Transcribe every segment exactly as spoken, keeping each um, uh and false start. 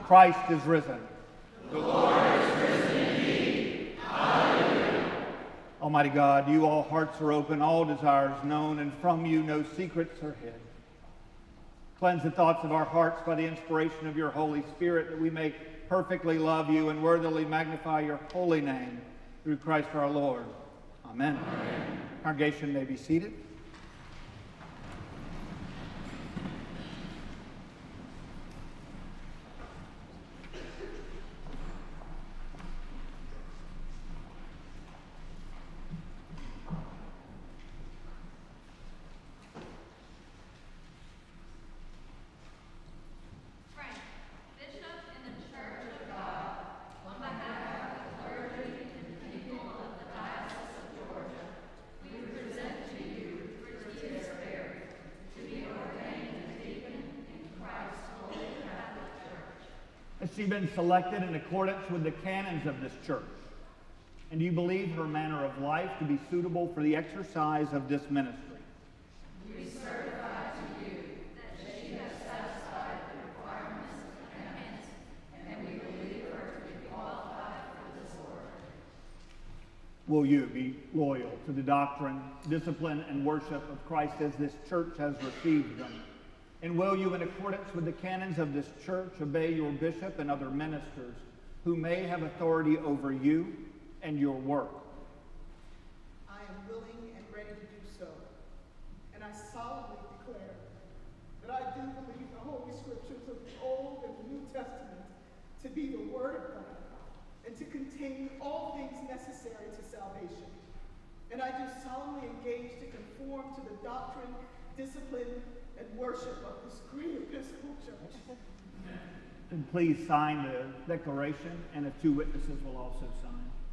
Christ is risen. The Lord is risen indeed. Hallelujah. Almighty God, you all hearts are open, all desires known, and from you no secrets are hid. Cleanse the thoughts of our hearts by the inspiration of your Holy Spirit, that we may perfectly love you and worthily magnify your holy name through Christ our Lord. Amen. Amen. Congregation may be seated. Has she been selected in accordance with the canons of this church? And do you believe her manner of life to be suitable for the exercise of this ministry? We certify to you that she has satisfied the requirements of the canons, and we believe her to be qualified for this order. Will you be loyal to the doctrine, discipline, and worship of Christ as this church has received them? And will you, in accordance with the canons of this church, obey your bishop and other ministers who may have authority over you and your work? I am willing and ready to do so. And I solemnly declare that I do believe the Holy Scriptures of the Old and the New Testament to be the Word of God and to contain all things necessary to salvation. And I do solemnly engage to conform to the doctrine, discipline, and worship of this great Episcopal Church. And please sign the declaration, and if two witnesses will also sign.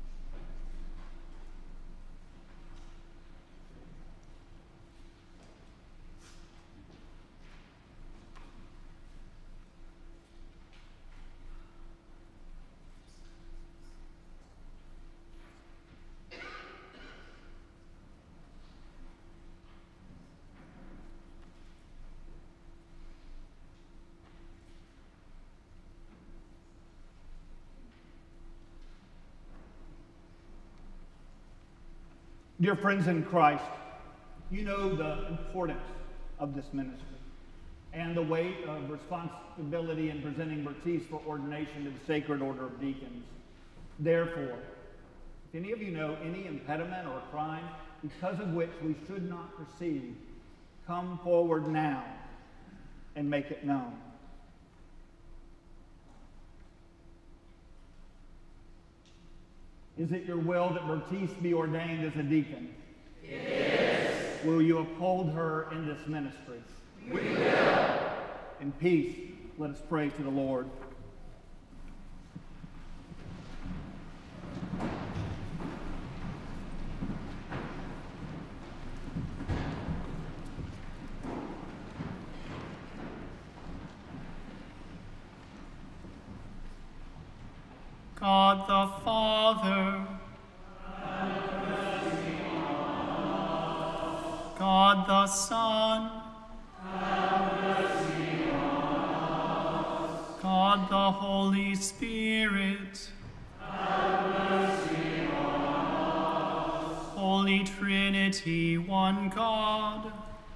Dear friends in Christ, you know the importance of this ministry and the weight of responsibility in presenting Bertice for ordination to the Sacred Order of Deacons. Therefore, if any of you know any impediment or crime because of which we should not proceed, come forward now and make it known. Is it your will that Bertice be ordained as a deacon? It is. Will you uphold her in this ministry? We will. In peace, let us pray to the Lord. God the Father, God the Son, God the Holy Spirit, Holy Trinity, one God,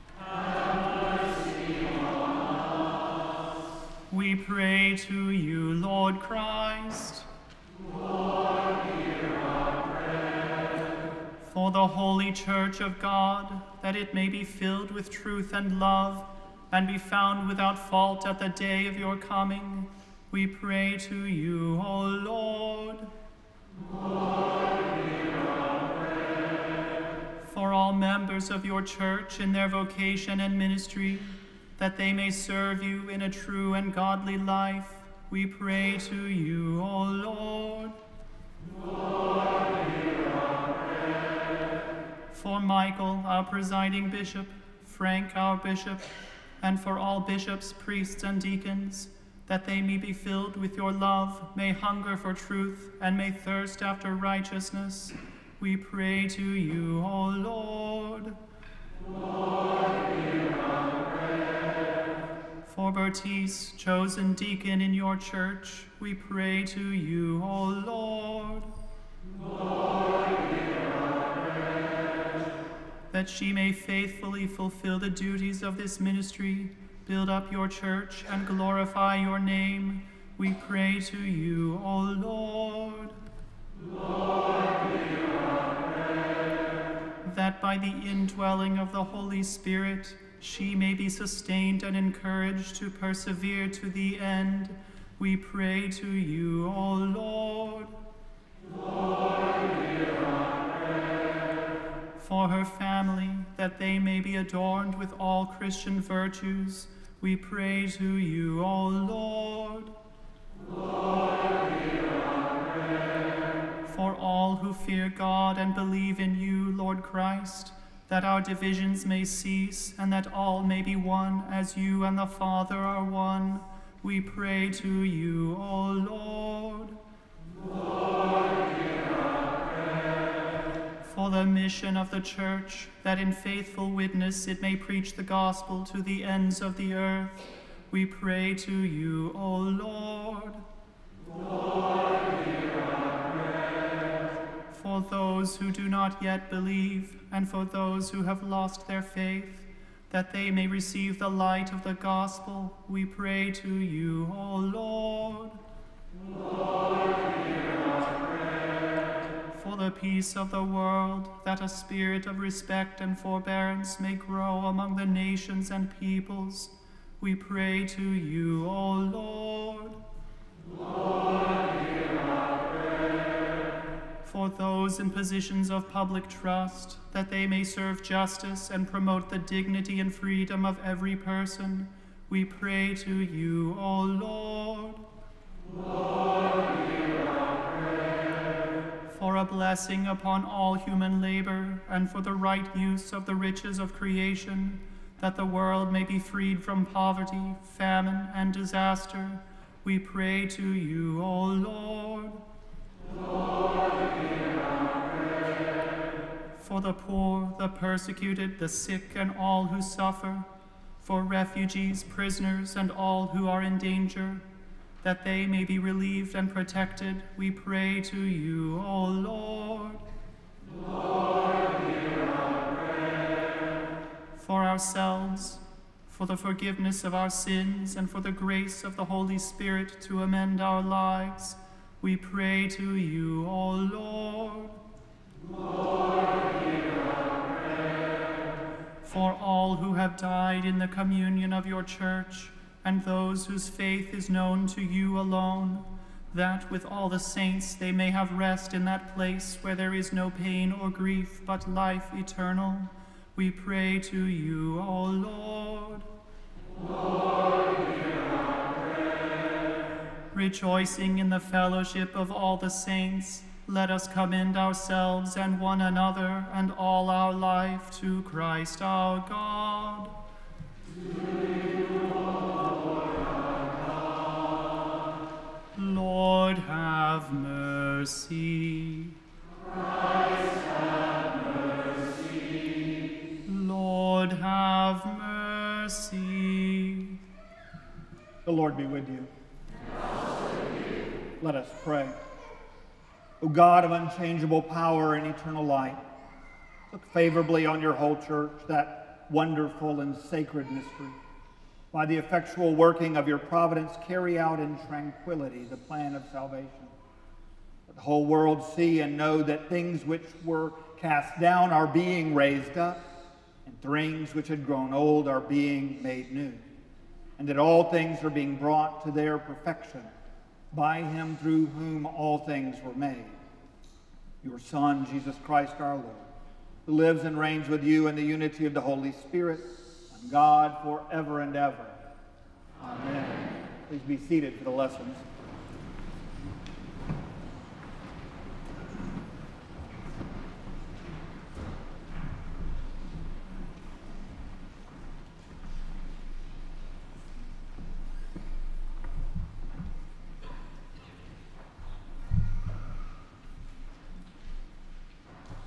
we pray to you, Lord Christ, Lord, hear our prayer. For the holy church of God, that it may be filled with truth and love, and be found without fault at the day of your coming, we pray to you, O Lord. Lord, hear our prayer. For all members of your church in their vocation and ministry, that they may serve you in a true and godly life, we pray to you, O Lord. Lord, hear our prayer. For Michael, our presiding bishop, Frank, our bishop, and for all bishops, priests, and deacons, that they may be filled with your love, may hunger for truth, and may thirst after righteousness, we pray to you, O Lord. Lord, hear our prayer. For for Bertice, chosen deacon in your church, we pray to you, O Lord. Lord, hear our prayer. That she may faithfully fulfill the duties of this ministry, build up your church, and glorify your name, we pray to you, O Lord. Lord, hear our prayer. That by the indwelling of the Holy Spirit, she may be sustained and encouraged to persevere to the end, we pray to you, O Lord. Lord, hear our prayer. For her family, that they may be adorned with all Christian virtues, we pray to you, O Lord. Lord, hear our prayer. For all who fear God and believe in you, Lord Christ, that our divisions may cease, and that all may be one as you and the Father are one, we pray to you, O Lord. Lord, hear our prayer. For the mission of the Church, that in faithful witness it may preach the gospel to the ends of the earth, we pray to you, O Lord. Lord, hear our prayer. For those who do not yet believe, and for those who have lost their faith, that they may receive the light of the gospel, we pray to you, O Lord. Lord, hear our prayer. For the peace of the world, that a spirit of respect and forbearance may grow among the nations and peoples, we pray to you, O Lord. Lord, hear our prayer. For those in positions of public trust, that they may serve justice and promote the dignity and freedom of every person, we pray to you, O Lord. Lord, hear our prayer. For a blessing upon all human labor, and for the right use of the riches of creation, that the world may be freed from poverty, famine, and disaster, we pray to you, O Lord. Lord, hear our prayer. For the poor, the persecuted, the sick, and all who suffer, for refugees, prisoners, and all who are in danger, that they may be relieved and protected, we pray to you, O Lord. Lord, hear our prayer. For ourselves, for the forgiveness of our sins, and for the grace of the Holy Spirit to amend our lives, we pray to you, O Lord. Lord, hear our prayer. For all who have died in the communion of your church, and those whose faith is known to you alone, that with all the saints they may have rest in that place where there is no pain or grief, but life eternal, we pray to you, O Lord. Lord, hear our prayer. Rejoicing in the fellowship of all the saints, let us commend ourselves and one another and all our life to Christ our God. Lord, have mercy. Christ, have mercy. Lord, have mercy. The Lord be with you. And also with you. Let us pray. O God of unchangeable power and eternal light, look favorably on your whole church, that wonderful and sacred mystery. By the effectual working of your providence, carry out in tranquility the plan of salvation. Let the whole world see and know that things which were cast down are being raised up, and things which had grown old are being made new, and that all things are being brought to their perfection by him through whom all things were made. Your Son, Jesus Christ our Lord, who lives and reigns with you in the unity of the Holy Spirit, one God forever and ever. Amen. Please be seated for the lessons.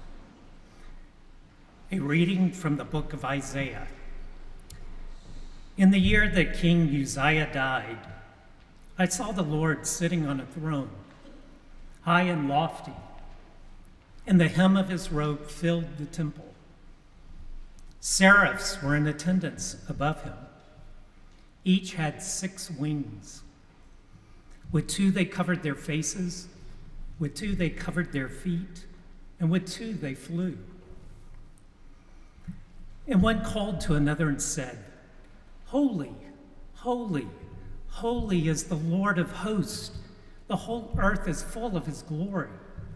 A reading from the book of Isaiah. In the year that King Uzziah died, I saw the Lord sitting on a throne, high and lofty, and the hem of his robe filled the temple. Seraphs were in attendance above him. Each had six wings. With two they covered their faces, with two they covered their feet, and with two they flew. And one called to another and said, "Holy, holy, holy is the Lord of hosts. The whole earth is full of his glory."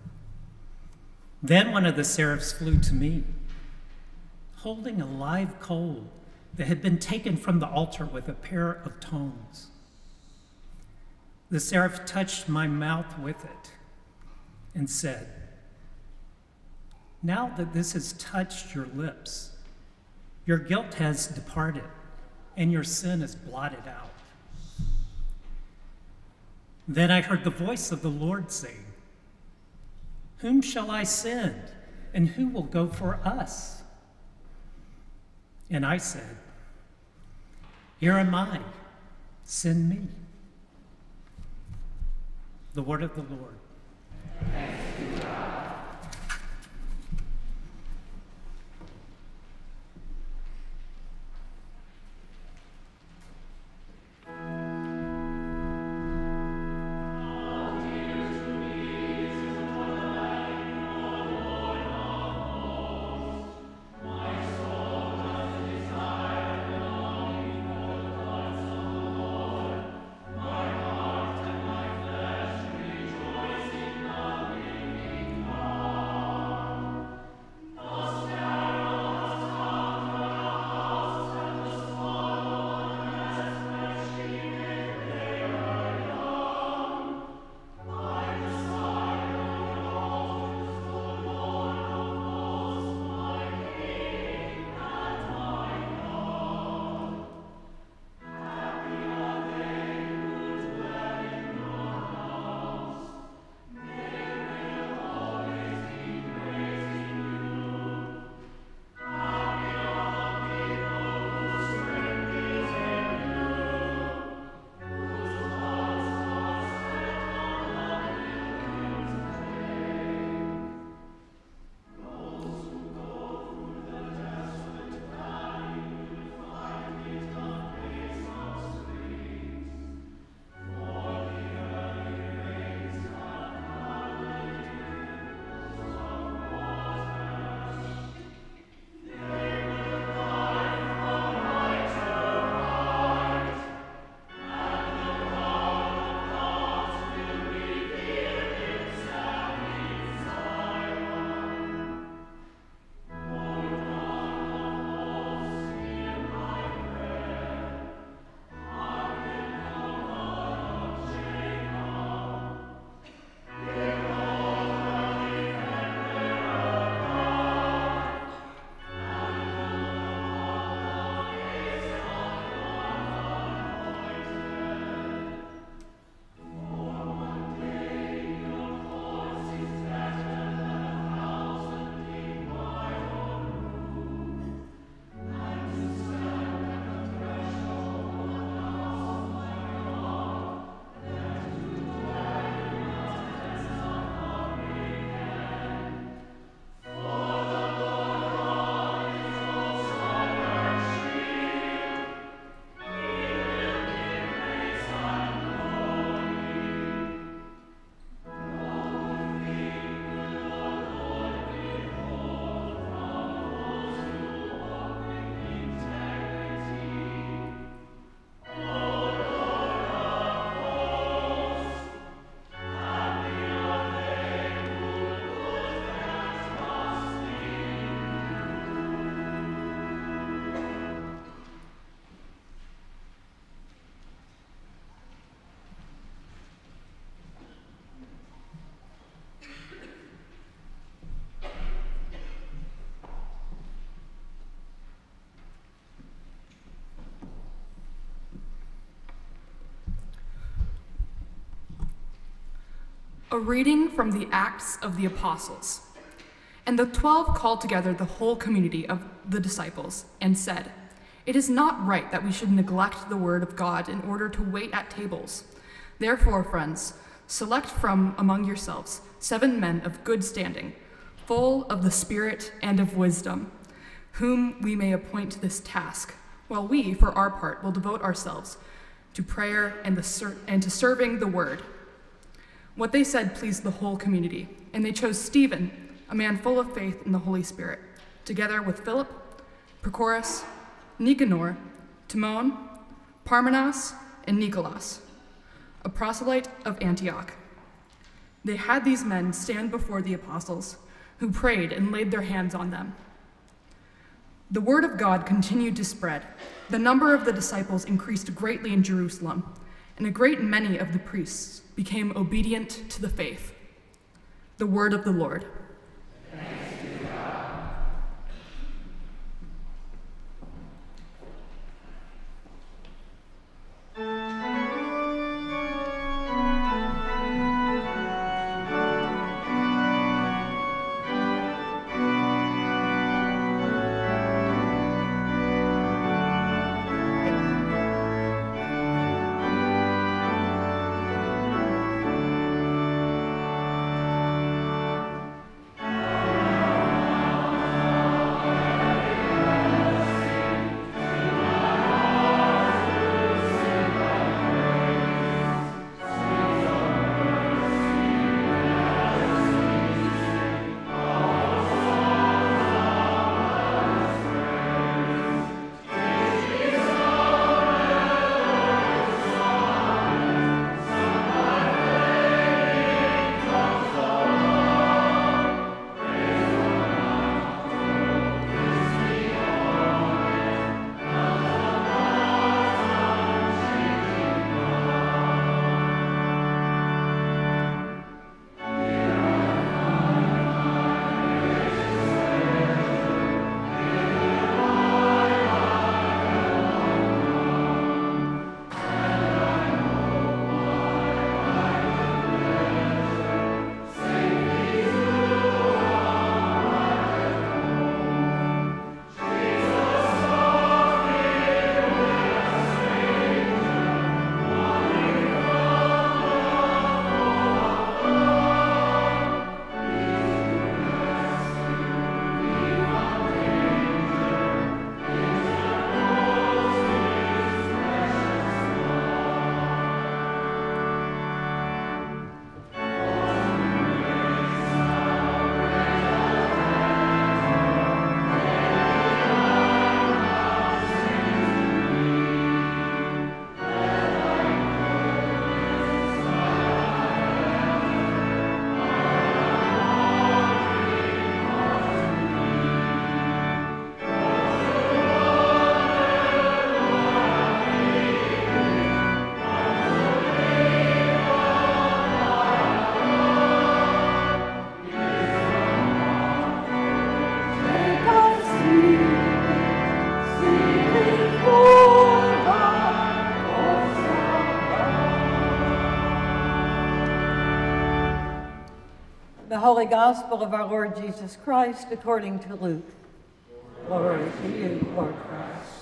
Then one of the seraphs flew to me, holding a live coal that had been taken from the altar with a pair of tongs. The seraph touched my mouth with it and said, "Now that this has touched your lips, your guilt has departed and your sin is blotted out." Then I heard the voice of the Lord saying, "Whom shall I send, and who will go for us?" And I said, "Here am I, send me." The word of the Lord. Thanks be to God. A reading from the Acts of the Apostles. And the twelve called together the whole community of the disciples and said, It is not right that we should neglect the word of God in order to wait at tables. Therefore, friends, select from among yourselves seven men of good standing, full of the Spirit and of wisdom, whom we may appoint to this task, while we, for our part, will devote ourselves to prayer and, the ser- and to serving the word. What they said pleased the whole community, and they chose Stephen, a man full of faith in the Holy Spirit, together with Philip, Prochorus, Nicanor, Timon, Parmenas, and Nicholas, a proselyte of Antioch. They had these men stand before the apostles, who prayed and laid their hands on them. The word of God continued to spread. The number of the disciples increased greatly in Jerusalem, and a great many of the priests became obedient to the faith. The word of the Lord. Thanks be to God. The Holy Gospel of our Lord Jesus Christ according to Luke. Glory to you, Lord Christ.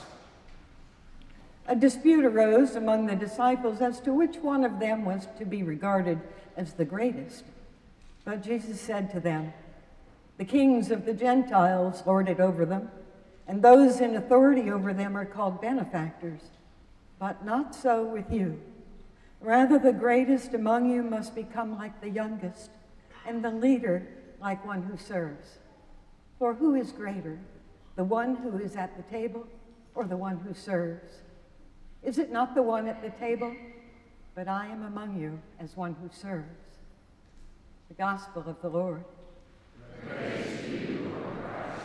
A dispute arose among the disciples as to which one of them was to be regarded as the greatest. But Jesus said to them, "The kings of the Gentiles lord it over them, and those in authority over them are called benefactors. But not so with you. Rather, the greatest among you must become like the youngest, and the leader like one who serves. For who is greater, the one who is at the table or the one who serves? Is it not the one at the table? But I am among you as one who serves." The Gospel of the Lord. Praise to you, Lord Christ.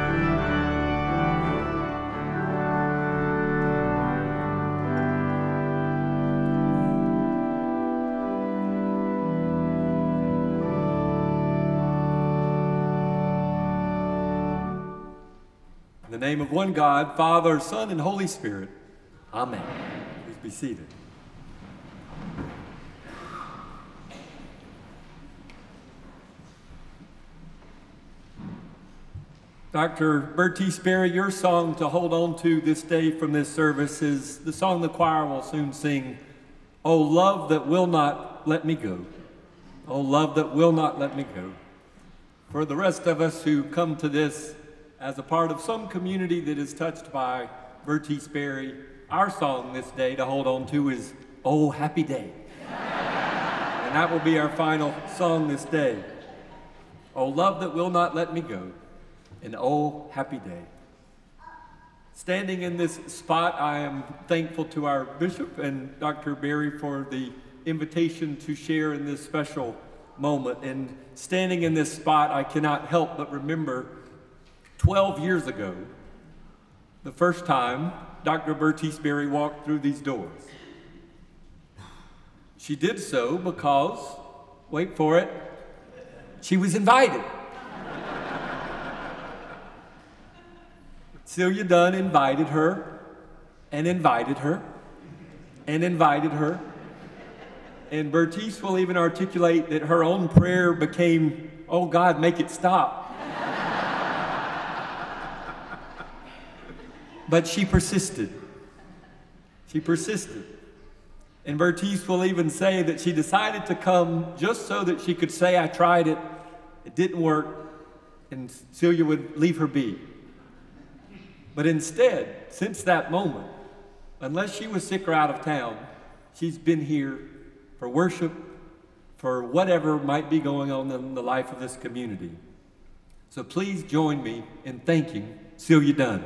The name of one God, Father, Son, and Holy Spirit. Amen. Please be seated. Doctor Bertice Berry, your song to hold on to this day from this service is the song the choir will soon sing, "Oh, love that will not let me go. Oh, love that will not let me go." For the rest of us who come to this as a part of some community that is touched by Bertice Berry, our song this day to hold on to is "Oh, Happy Day." And that will be our final song this day. Oh, love that will not let me go. And oh, happy day. Standing in this spot, I am thankful to our bishop and Doctor Berry for the invitation to share in this special moment. And standing in this spot, I cannot help but remember twelve years ago, the first time Doctor Bertice Berry walked through these doors. She did so because, wait for it, she was invited. Celia Dunn invited her, and invited her, and invited her. And Bertice will even articulate that her own prayer became, "Oh God, make it stop." But she persisted. She persisted. And Bertice will even say that she decided to come just so that she could say, "I tried it, it didn't work," and Celia would leave her be. But instead, since that moment, unless she was sick or out of town, she's been here for worship, for whatever might be going on in the life of this community. So please join me in thanking Celia Dunn.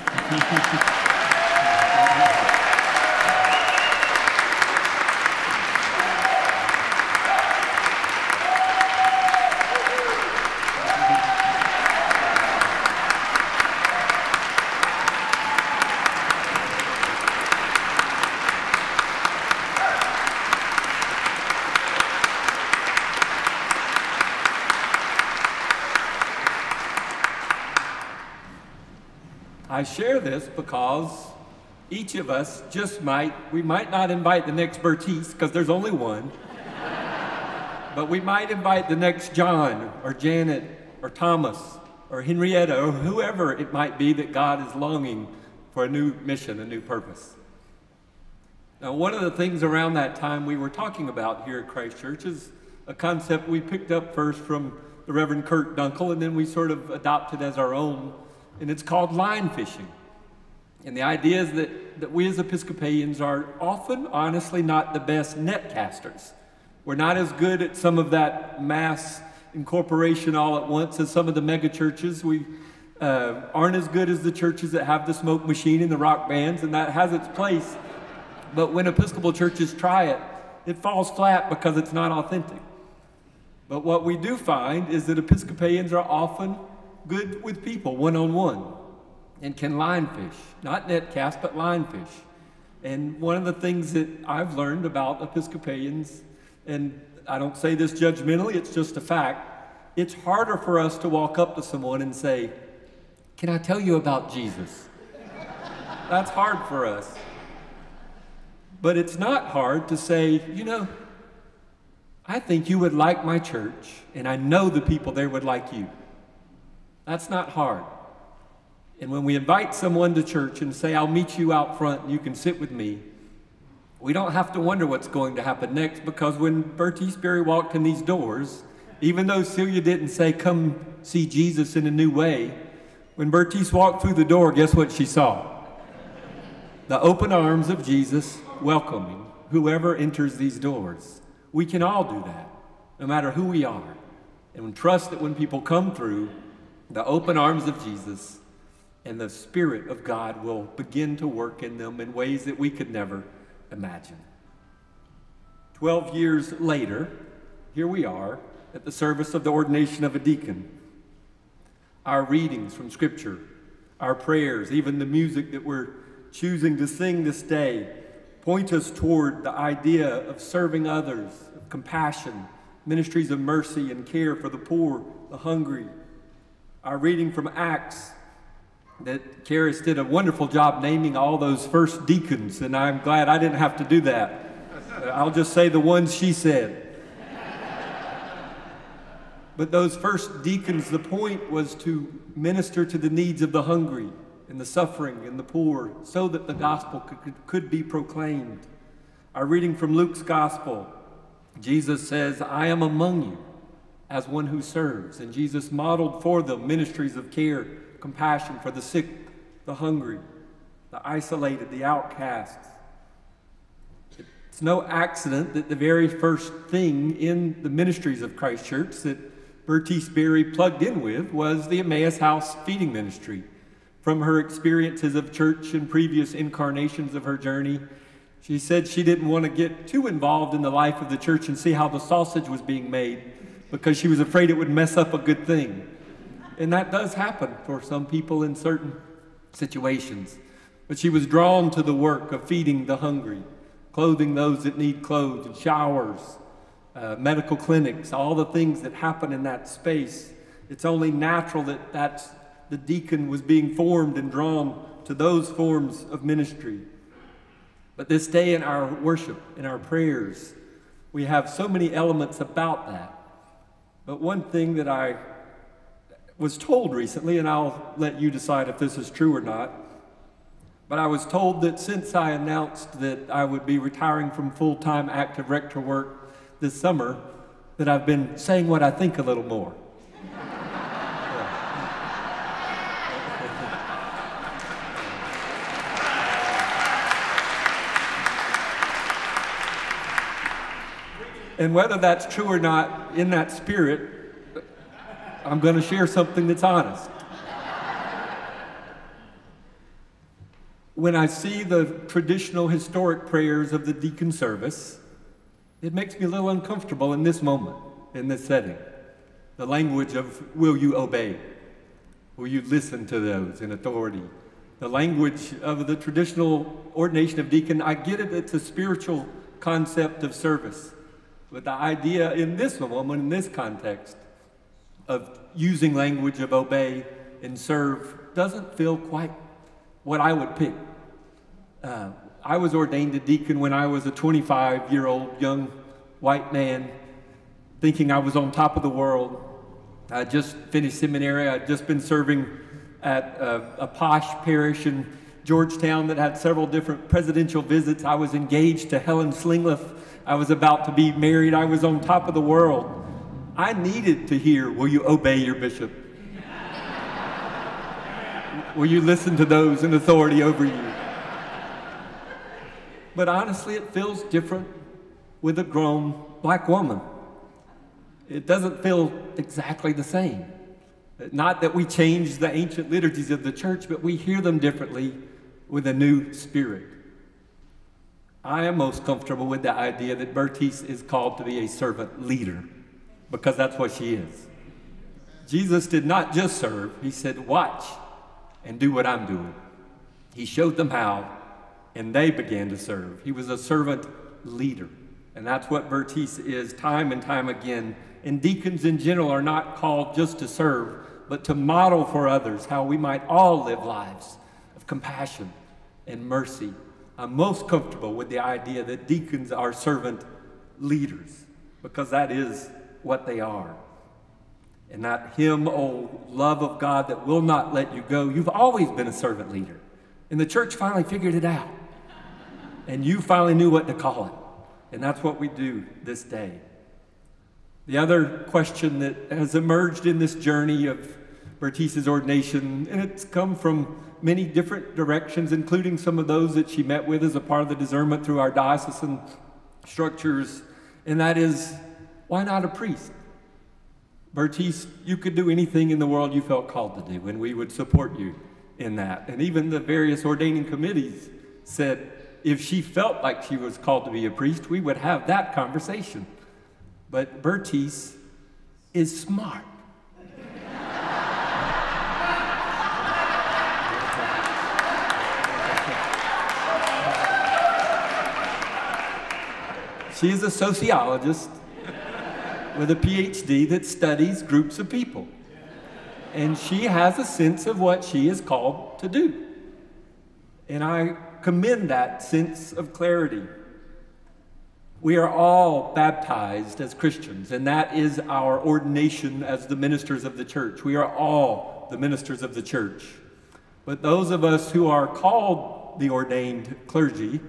I share this because each of us just might, we might not invite the next Bertice because there's only one, but we might invite the next John or Janet or Thomas or Henrietta or whoever it might be that God is longing for a new mission, a new purpose. Now, one of the things around that time we were talking about here at Christ Church is a concept we picked up first from the Reverend Kurt Dunkel, and then we sort of adopted as our own, and it's called line fishing. And the idea is that, that we as Episcopalians are often, honestly, not the best net casters. We're not as good at some of that mass incorporation all at once as some of the mega churches. We uh, aren't as good as the churches that have the smoke machine and the rock bands, and that has its place. But when Episcopal churches try it, it falls flat because it's not authentic. But what we do find is that Episcopalians are often good with people one-on-one and can line fish, not net cast, but line fish. And one of the things that I've learned about Episcopalians, and I don't say this judgmentally, it's just a fact, it's harder for us to walk up to someone and say, "Can I tell you about Jesus?" That's hard for us. But it's not hard to say, you know, I think you would like my church, and I know the people there would like you. That's not hard. And when we invite someone to church and say, "I'll meet you out front and you can sit with me," we don't have to wonder what's going to happen next, because when Bertice Berry walked in these doors, even though Celia didn't say, "Come see Jesus in a new way," when Bertice walked through the door, guess what she saw? The open arms of Jesus welcoming whoever enters these doors. We can all do that, no matter who we are. And we trust that when people come through, the open arms of Jesus and the Spirit of God will begin to work in them in ways that we could never imagine. Twelve years later, here we are at the service of the ordination of a deacon. Our readings from Scripture, our prayers, even the music that we're choosing to sing this day, point us toward the idea of serving others, of compassion, ministries of mercy and care for the poor, the hungry. Our reading from Acts that Karis did a wonderful job naming all those first deacons, and I'm glad I didn't have to do that. I'll just say the ones she said. But those first deacons, the point was to minister to the needs of the hungry and the suffering and the poor so that the gospel could, could be proclaimed. Our reading from Luke's gospel, Jesus says, I am among you as one who serves. And Jesus modeled for them ministries of care, compassion for the sick, the hungry, the isolated, the outcasts. It's no accident that the very first thing in the ministries of Christ Church that Bertice Berry plugged in with was the Emmaus House feeding ministry. From her experiences of church and previous incarnations of her journey, she said she didn't want to get too involved in the life of the church and see how the sausage was being made because she was afraid it would mess up a good thing. And that does happen for some people in certain situations. But she was drawn to the work of feeding the hungry, clothing those that need clothes, and showers, uh, medical clinics, all the things that happen in that space. It's only natural that that's, the deacon was being formed and drawn to those forms of ministry. But this day in our worship, in our prayers, we have so many elements about that. But one thing that I was told recently, and I'll let you decide if this is true or not, but I was told that since I announced that I would be retiring from full-time active rector work this summer, that I've been saying what I think a little more. And whether that's true or not, in that spirit, I'm going to share something that's honest. When I see the traditional historic prayers of the deacon service, it makes me a little uncomfortable in this moment, in this setting. The language of, will you obey? Will you listen to those in authority? The language of the traditional ordination of deacon, I get it, it's a spiritual concept of service. But the idea in this moment, in this context, of using language of obey and serve doesn't feel quite what I would pick. Uh, I was ordained a deacon when I was a twenty-five-year-old young white man, thinking I was on top of the world. I just finished seminary. I'd just been serving at a, a posh parish in Georgetown that had several different presidential visits. I was engaged to Helen Slingleff. I was about to be married. I was on top of the world. I needed to hear, will you obey your bishop? Will you listen to those in authority over you? But honestly, it feels different with a grown black woman. It doesn't feel exactly the same. Not that we change the ancient liturgies of the church, but we hear them differently with a new spirit. I am most comfortable with the idea that Bertice is called to be a servant leader, because that's what she is. Jesus did not just serve, he said, watch and do what I'm doing. He showed them how, and they began to serve. He was a servant leader, and that's what Bertice is time and time again. And deacons in general are not called just to serve, but to model for others how we might all live lives of compassion and mercy. I'm most comfortable with the idea that deacons are servant leaders, because that is what they are. And that hymn, oh, love of God that will not let you go. You've always been a servant leader. And the church finally figured it out. And you finally knew what to call it. And that's what we do this day. The other question that has emerged in this journey of Bertice's ordination, and it's come from many different directions, including some of those that she met with as a part of the discernment through our diocesan structures, and that is, why not a priest? Bertice, you could do anything in the world you felt called to do, and we would support you in that. And even the various ordaining committees said if she felt like she was called to be a priest, we would have that conversation. But Bertice is smart. She is a sociologist with a P H D that studies groups of people. and she has a sense of what she is called to do. And I commend that sense of clarity. We are all baptized as Christians, and that is our ordination as the ministers of the church. We are all the ministers of the church. But those of us who are called the ordained clergy,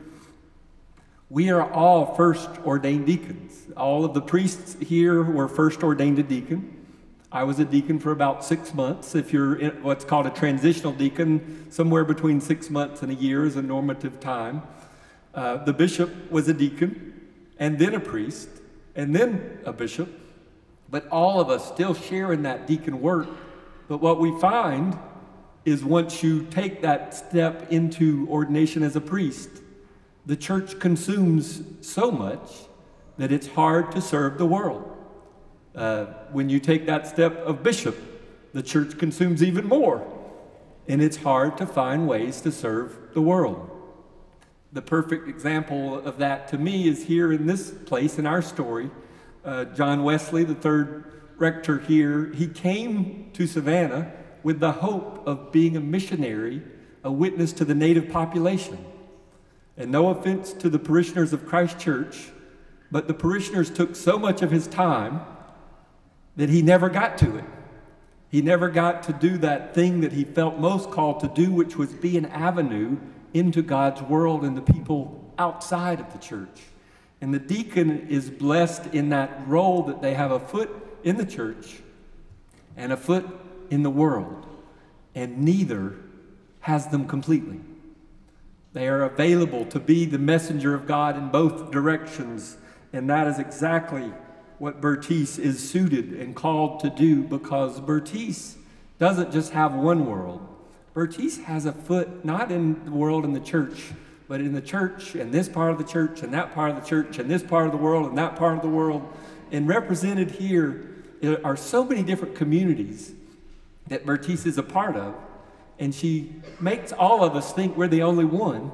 we are all first ordained deacons. All of the priests here were first ordained a deacon. I was a deacon for about six months. If you're in what's called a transitional deacon, somewhere between six months and a year is a normative time. Uh, the bishop was a deacon, and then a priest, and then a bishop. But all of us still share in that deacon work. But what we find is once you take that step into ordination as a priest, the church consumes so much that it's hard to serve the world. Uh, when you take that step of bishop, the church consumes even more, and it's hard to find ways to serve the world. The perfect example of that to me is here in this place in our story. Uh, John Wesley, the third rector here, he came to Savannah with the hope of being a missionary, a witness to the native population. And no offense to the parishioners of Christ Church, but the parishioners took so much of his time that he never got to it. He never got to do that thing that he felt most called to do, which was be an avenue into God's world and the people outside of the church. And the deacon is blessed in that role that they have a foot in the church and a foot in the world, and neither has them completely. They are available to be the messenger of God in both directions, and that is exactly what Bertice is suited and called to do, because Bertice doesn't just have one world. Bertice has a foot not in the world and the church, but in the church and this part of the church and that part of the church and this part of the world and that part of the world. And represented here are so many different communities that Bertice is a part of, and she makes all of us think we're the only one.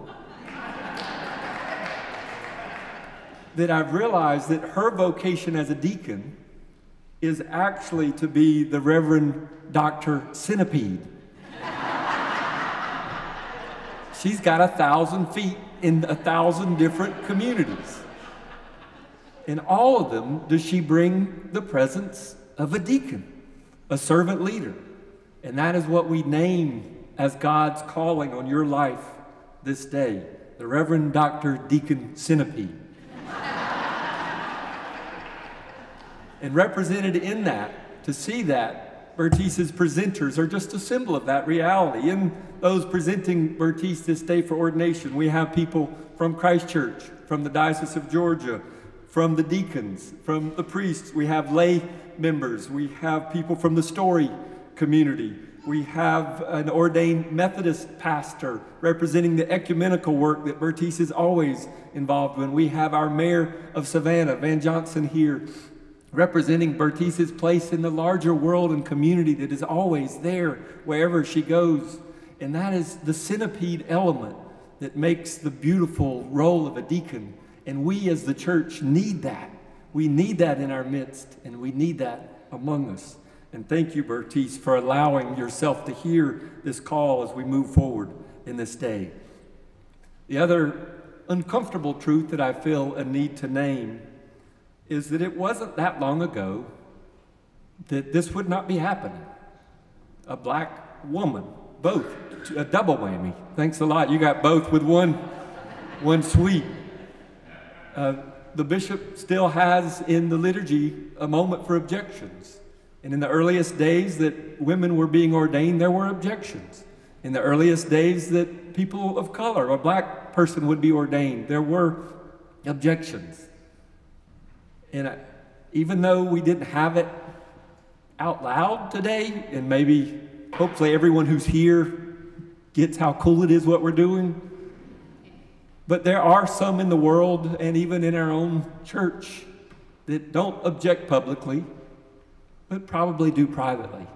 That I've realized that her vocation as a deacon is actually to be the Reverend Doctor Centipede. She's got a thousand feet in a thousand different communities. In all of them does she bring the presence of a deacon, a servant leader. And that is what we name as God's calling on your life this day, the Reverend Doctor Deacon Centipede. And represented in that, to see that, Bertice's presenters are just a symbol of that reality. In those presenting Bertice this day for ordination, we have people from Christ Church, from the Diocese of Georgia, from the deacons, from the priests. We have lay members. We have people from the Story community. We have an ordained Methodist pastor representing the ecumenical work that Bertice is always involved in. We have our mayor of Savannah, Van Johnson, here, representing Bertice's place in the larger world and community that is always there wherever she goes. And that is the centipede element that makes the beautiful role of a deacon. And we as the church need that. We need that in our midst, and we need that among us. And thank you, Bertice, for allowing yourself to hear this call as we move forward in this day. The other uncomfortable truth that I feel a need to name is that it wasn't that long ago that this would not be happening. A black woman, both, a double whammy. Thanks a lot. You got both with one, one sweep. Uh, the bishop still has in the liturgy a moment for objections. And in the earliest days that women were being ordained, there were objections. In the earliest days that people of color, a black person would be ordained, there were objections. And I, even though we didn't have it out loud today, and maybe hopefully everyone who's here gets how cool it is what we're doing, but there are some in the world and even in our own church that don't object publicly, but probably do privately.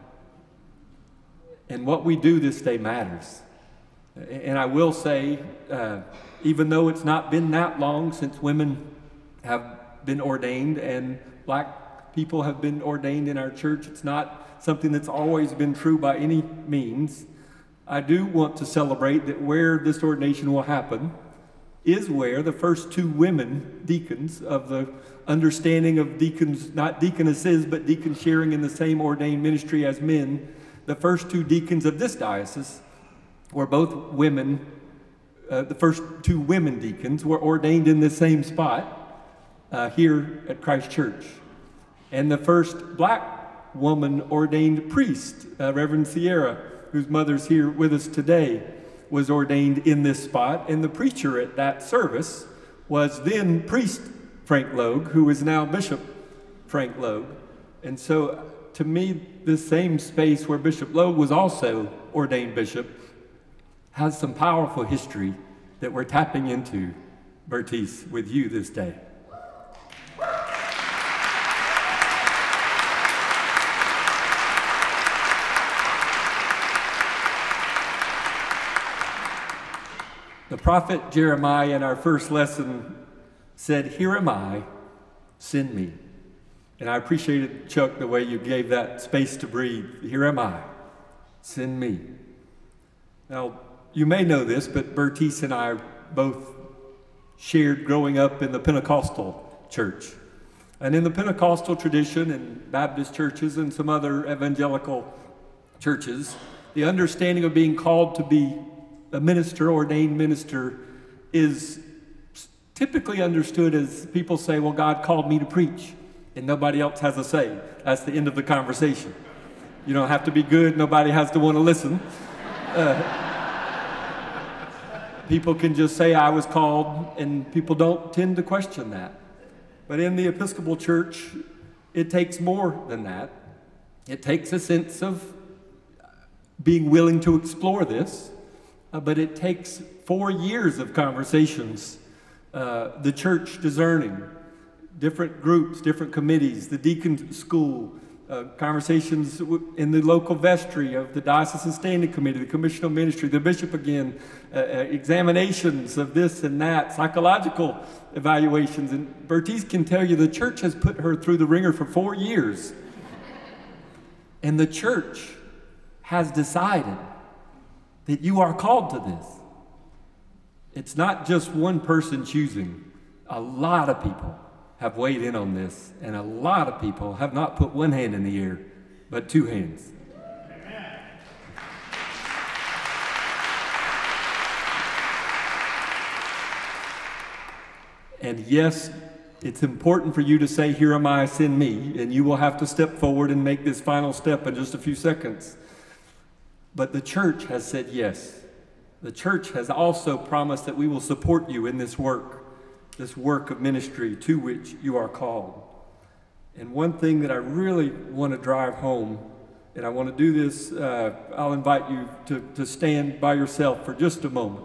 And what we do this day matters. And I will say, uh, even though it's not been that long since women have been ordained and black people have been ordained in our church. It's not something that's always been true by any means. I do want to celebrate that where this ordination will happen is where the first two women deacons of the understanding of deacons, not deaconesses, but deacons sharing in the same ordained ministry as men, the first two deacons of this diocese were both women. Uh, the first two women deacons were ordained in the same spot uh, here at Christ Church. And the first black woman ordained priest, uh, Reverend Sierra, whose mother's here with us today, was ordained in this spot, and the preacher at that service was then priest Frank Logue, who is now Bishop Frank Logue. And so to me, this same space where Bishop Logue was also ordained bishop has some powerful history that we're tapping into, Bertice, with you this day. The prophet Jeremiah in our first lesson said, "Here am I, send me." And I appreciated, Chuck, the way you gave that space to breathe. Here am I, send me. Now, you may know this, but Bertice and I both shared growing up in the Pentecostal church. And in the Pentecostal tradition and Baptist churches and some other evangelical churches, the understanding of being called to be a minister, ordained minister, is typically understood as people say, well, God called me to preach, and nobody else has a say. That's the end of the conversation. You don't have to be good. Nobody has to want to listen. Uh, people can just say, I was called, and people don't tend to question that. But in the Episcopal Church, it takes more than that. It takes a sense of being willing to explore this. Uh, but it takes four years of conversations, uh, the church discerning, different groups, different committees, the deacon school, uh, conversations w in the local vestry of the diocesan standing committee, the commission of ministry, the bishop again, uh, uh, examinations of this and that, psychological evaluations. And Bertice can tell you the church has put her through the ringer for four years. And the church has decided that you are called to this. It's not just one person choosing. A lot of people have weighed in on this, and a lot of people have not put one hand in the air, but two hands. Amen. And yes, it's important for you to say, here am I, send me, and you will have to step forward and make this final step in just a few seconds. But the church has said yes. The church has also promised that we will support you in this work, this work of ministry to which you are called. And one thing that I really want to drive home, and I want to do this, uh, I'll invite you to, to stand by yourself for just a moment.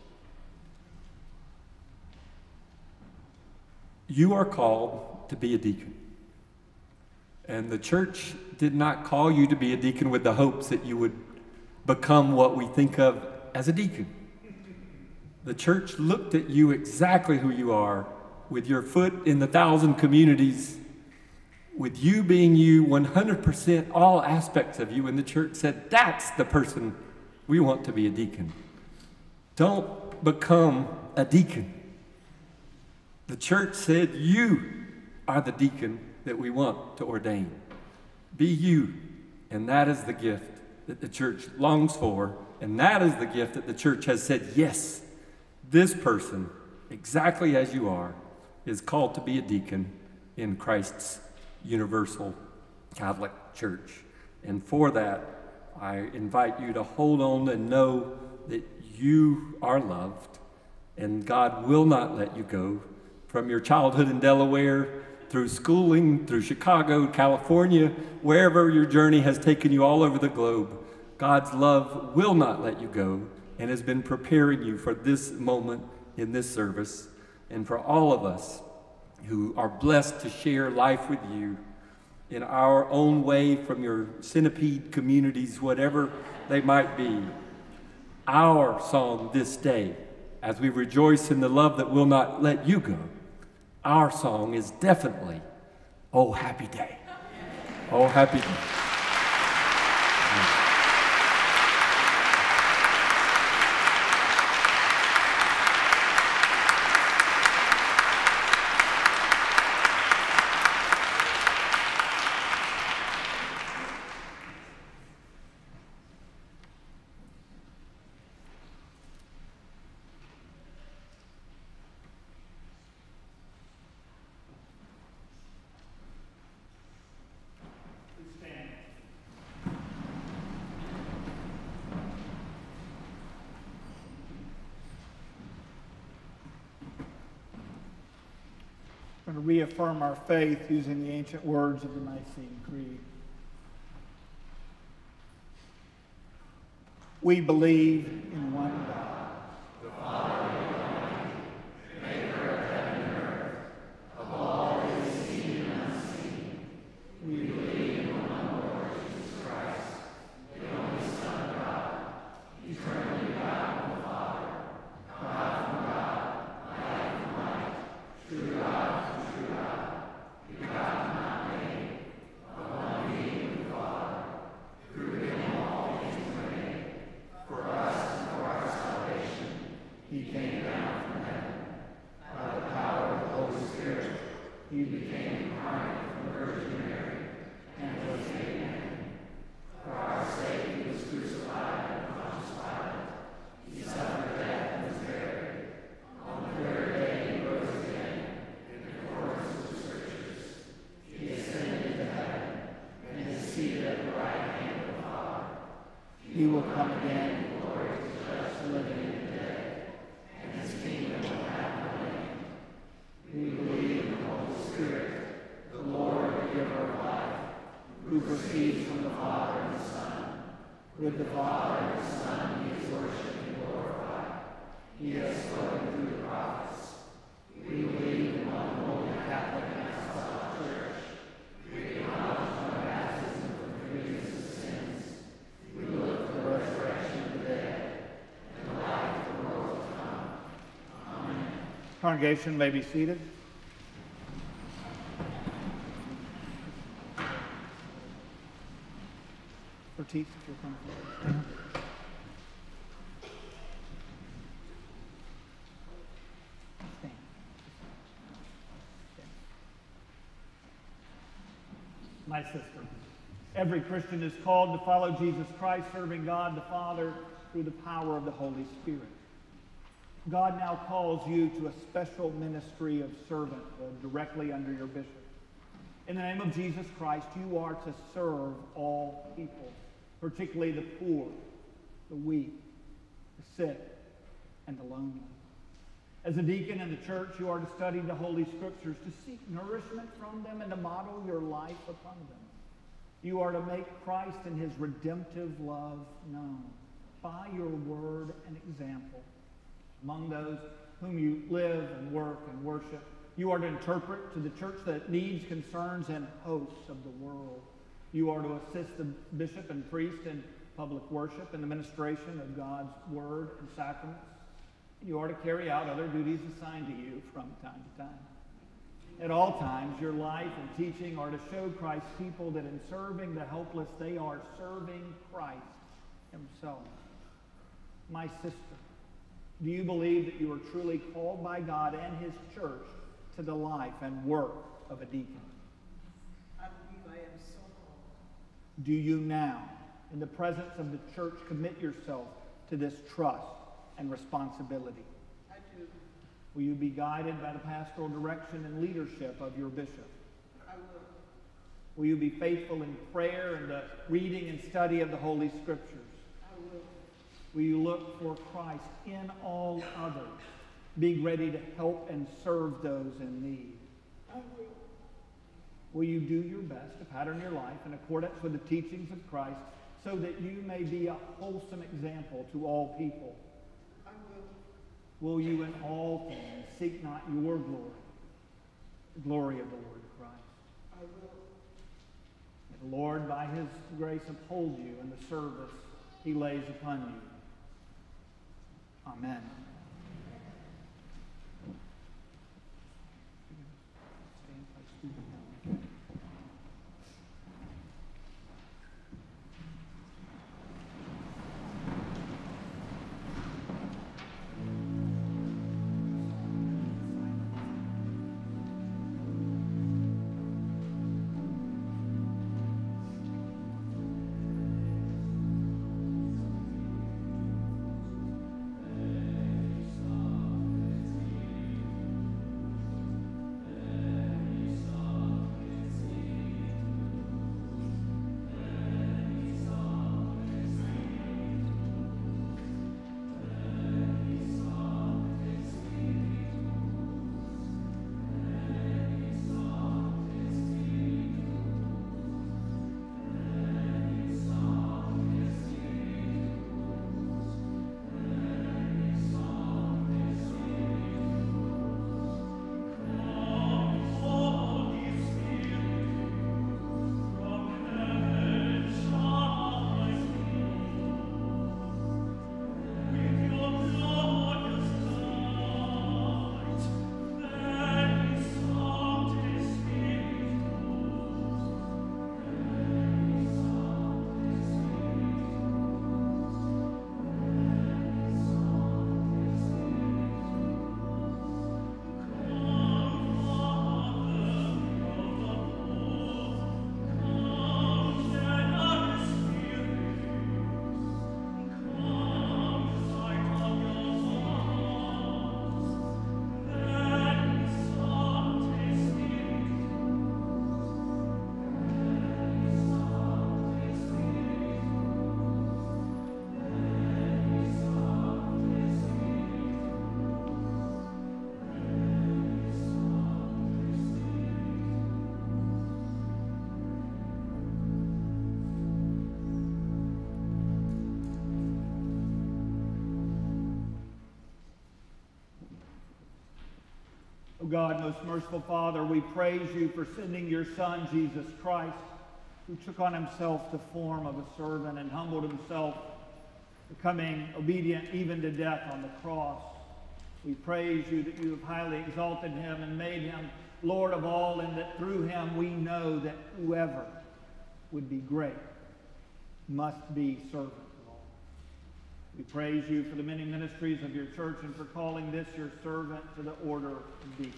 You are called to be a deacon. And the church did not call you to be a deacon with the hopes that you would become what we think of as a deacon. The church looked at you exactly who you are, with your foot in the thousand communities, with you being you, one hundred percent all aspects of you, and the church said, that's the person we want to be a deacon. Don't become a deacon. The church said, you are the deacon that we want to ordain. Be you, and that is the gift that the church longs for, and that is the gift that the church has said, yes, this person, exactly as you are, is called to be a deacon in Christ's universal Catholic Church. And for that, I invite you to hold on and know that you are loved, and God will not let you go. From your childhood in Delaware, through schooling, through Chicago, California, wherever your journey has taken you all over the globe, God's love will not let you go and has been preparing you for this moment in this service. And for all of us who are blessed to share life with you in our own way from your centipede communities, whatever they might be, our song this day, as we rejoice in the love that will not let you go, our song is definitely Oh, happy day. Oh, happy day. We're going to reaffirm our faith using the ancient words of the Nicene Creed. We believe in one God, The Father Almighty, maker of heaven and earth, of all that is seen and unseen. We believe in one Lord Jesus Christ, the only Son of God, eternally God and the Father, God from God, light from light, true God from true God, begotten not made, but one being with the Father. Through him all things were made. For us and for our salvation, he came down from heaven. By the power of the Holy Spirit, he became incarnate from the Virgin Mary and was made man. For our sake, he was crucified under Pontius Pilate. He suffered death and was buried. On the third day, he rose again, in accordance with the Scriptures. He ascended into heaven and is seated at the right hand of the Father. he will come again. The living and the dead, and his kingdom will have no end. We believe in the Holy Spirit, the Lord, the giver of life, who proceeds from the Father and the Son. With the Father and the Son, he is worshipped and glorified. He has spoken through the prophets. We believe in one holy Catholic and apostolic Church. We acknowledge one baptism for the forgiveness of sins. We look for the resurrection of the dead. Congregation may be seated. Bertice, if you'll come forward. Stand. Stand. My sister, every Christian is called to follow Jesus Christ, serving God the Father through the power of the Holy Spirit. God now calls you to a special ministry of servanthood directly under your bishop. In the name of Jesus Christ, you are to serve all people, particularly the poor, the weak, the sick, and the lonely. As a deacon in the church, you are to study the Holy Scriptures, to seek nourishment from them, and to model your life upon them. You are to make Christ and his redemptive love known by your word and example among those whom you live and work and worship. You are to interpret to the church the needs, concerns, and hopes of the world. You are to assist the bishop and priest in public worship and the ministration of God's word and sacraments. You are to carry out other duties assigned to you from time to time. At all times, your life and teaching are to show Christ's people that in serving the helpless, they are serving Christ himself. My sister, do you believe that you are truly called by God and his church to the life and work of a deacon? I believe I am so called. Do you now, in the presence of the church, commit yourself to this trust and responsibility? I do. Will you be guided by the pastoral direction and leadership of your bishop? I will. Will you be faithful in prayer and the reading and study of the Holy Scriptures? I will. Will you look for Christ in all others, being ready to help and serve those in need? I will. Will you do your best to pattern your life in accordance with the teachings of Christ so that you may be a wholesome example to all people? I will. Will you in all things seek not your glory, the glory of the Lord Christ? I will. May the Lord, by his grace, uphold you in the service he lays upon you. Amen. Stand by, Stephen. God, most merciful Father, we praise you for sending your Son, Jesus Christ, who took on himself the form of a servant and humbled himself, becoming obedient even to death on the cross. We praise you that you have highly exalted him and made him Lord of all, and that through him we know that whoever would be great must be servant of all. We praise you for the many ministries of your church and for calling this your servant to the order of deacons.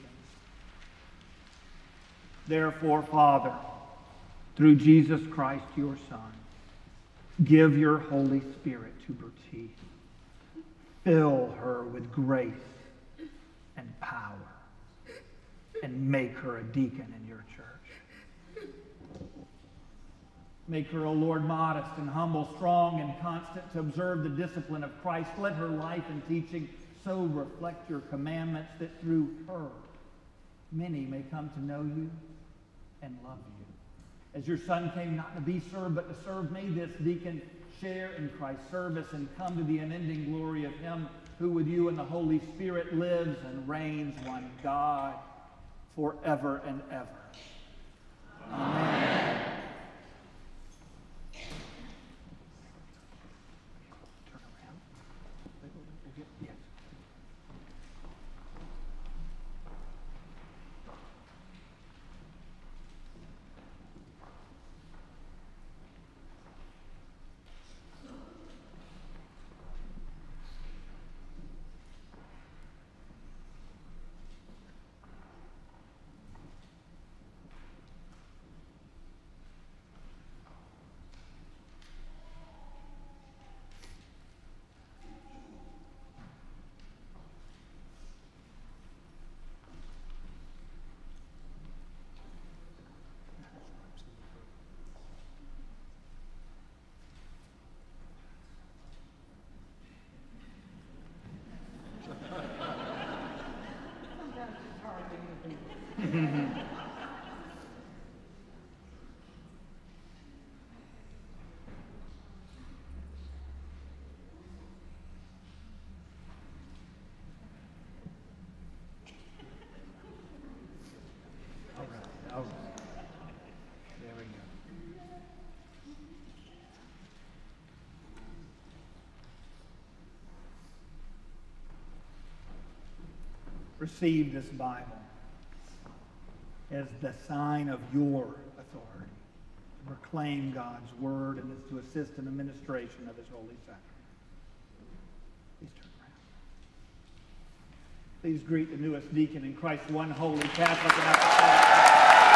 Therefore, Father, through Jesus Christ, your Son, give your Holy Spirit to Bertice. Fill her with grace and power, and make her a deacon in your church. Make her, O Lord, modest and humble, strong and constant to observe the discipline of Christ. Let her life and teaching so reflect your commandments that through her many may come to know you and love you. As your Son came not to be served, but to serve, may this deacon share in Christ's service and come to the unending glory of him who with you and the Holy Spirit lives and reigns one God forever and ever. Amen. Turn around. Yes. Receive this Bible as the sign of your authority to proclaim God's word and is to assist in the ministration of his holy sacrament. Please turn around. Please greet the newest deacon in Christ's one holy Catholic and apostolic.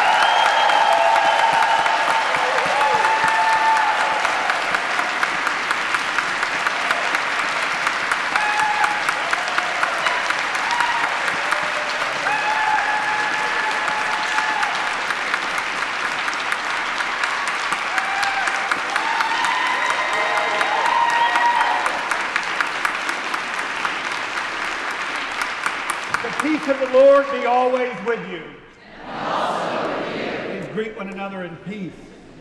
Of the Lord be always with you. And also with you. Please greet one another in peace.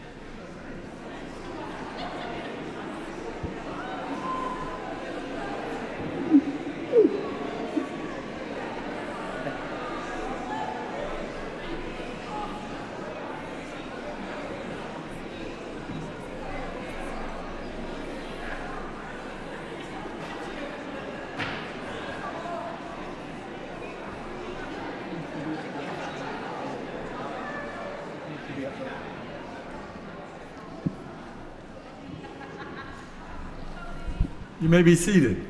You may be seated.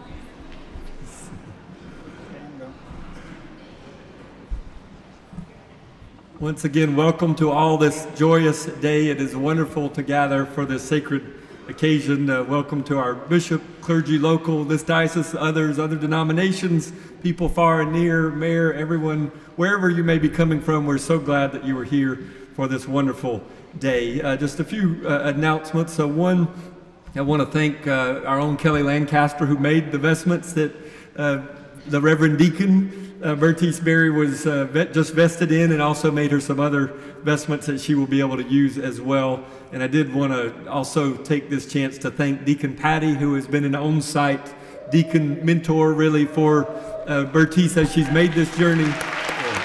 Once again, welcome to all this joyous day. It is wonderful to gather for this sacred occasion. Uh, welcome to our bishop, clergy local, this diocese, others, other denominations, people far and near, mayor, everyone, wherever you may be coming from. We're so glad that you are here for this wonderful day. Uh, just a few uh, announcements. So one, I want to thank uh, our own Kelly Lancaster, who made the vestments that uh, the Reverend Deacon uh, Bertice Berry was uh, vet, just vested in, and also made her some other vestments that she will be able to use as well. And I did want to also take this chance to thank Deacon Patty, who has been an on-site deacon mentor really for uh, Bertice as she's made this journey. Yeah.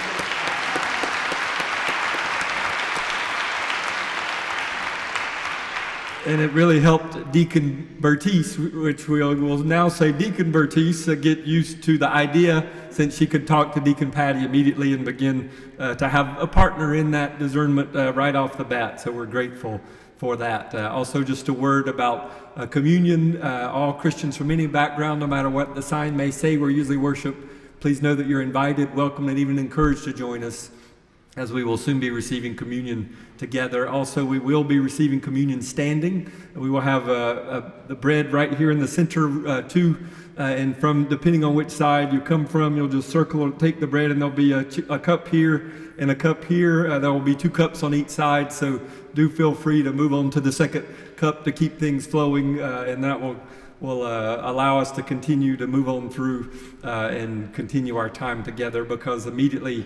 and it really helped Deacon Bertice, which we'll, we'll now say Deacon Bertice, uh, get used to the idea, since she could talk to Deacon Patty immediately and begin uh, to have a partner in that discernment uh, right off the bat. So we're grateful for that. Uh, also, just a word about uh, communion. Uh, all Christians from any background, no matter what the sign may say, we're usually worship. Please know that you're invited, welcome, and even encouraged to join us, as we will soon be receiving communion together. Also, we will be receiving communion standing. We will have uh, uh, the bread right here in the center uh, too, uh, and from depending on which side you come from, you'll just circle or take the bread, and there'll be a, a cup here and a cup here. Uh, there will be two cups on each side, so do feel free to move on to the second cup to keep things flowing, uh, and that will will uh, allow us to continue to move on through uh, and continue our time together, because immediately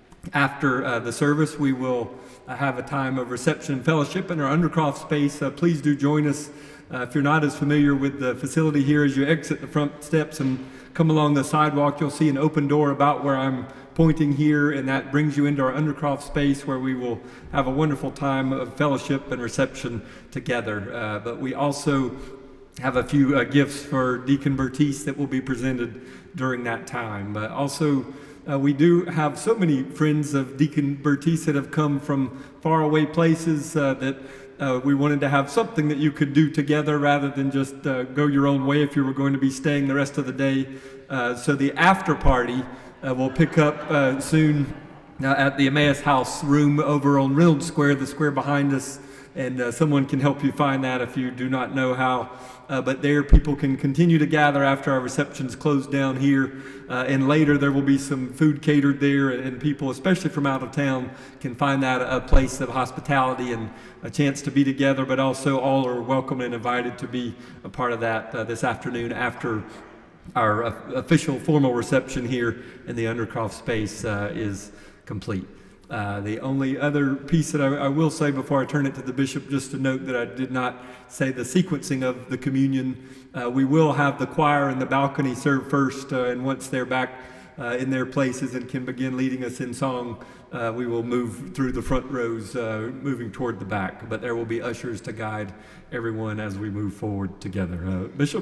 after uh, the service, we will uh, have a time of reception and fellowship in our Undercroft space. Uh, please do join us. Uh, if you're not as familiar with the facility here, as you exit the front steps and come along the sidewalk, you'll see an open door about where I'm pointing here, and that brings you into our Undercroft space, where we will have a wonderful time of fellowship and reception together. Uh, but we also have a few uh, gifts for Deacon Bertice that will be presented during that time. But also, Uh, we do have so many friends of Deacon Bertice that have come from faraway places uh, that uh, we wanted to have something that you could do together rather than just uh, go your own way if you were going to be staying the rest of the day. Uh, so the after party uh, will pick up uh, soon uh, at the Emmaus House room over on Reynolds Square, the square behind us. And uh, someone can help you find that if you do not know how. Uh, but there, people can continue to gather after our receptions close down here. Uh, and later, there will be some food catered there, and, and people, especially from out of town, can find that a place of hospitality and a chance to be together. But also, all are welcome and invited to be a part of that uh, this afternoon after our uh, official formal reception here in the Undercroft space uh, is complete. Uh, the only other piece that I, I will say before I turn it to the bishop, just to note that I did not say the sequencing of the communion. Uh, we will have the choir in the balcony serve first, uh, and once they're back uh, in their places and can begin leading us in song, uh, we will move through the front rows, uh, moving toward the back. But there will be ushers to guide everyone as we move forward together. Uh, Bishop?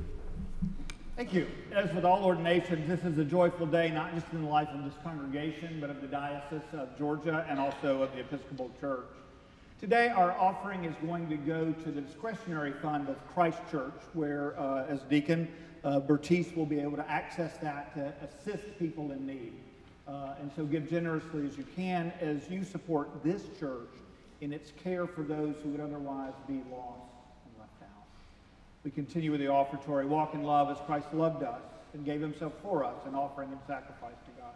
Thank you. As with all ordinations, this is a joyful day, not just in the life of this congregation, but of the Diocese of Georgia and also of the Episcopal Church. Today, our offering is going to go to the discretionary fund of Christ Church, where, uh, as Deacon, uh, Bertice will be able to access that to assist people in need. Uh, and so give generously as you can as you support this church in its care for those who would otherwise be lost. We continue with the offertory. Walk in love as Christ loved us and gave himself for us, an offering and sacrifice to God.